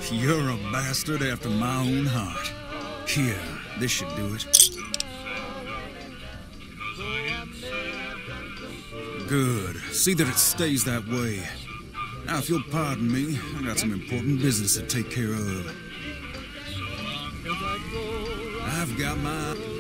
You're a bastard after my own heart. Here, this should do it. Good. See that it stays that way. Now, if you'll pardon me, I got some important business to take care of. I've got my...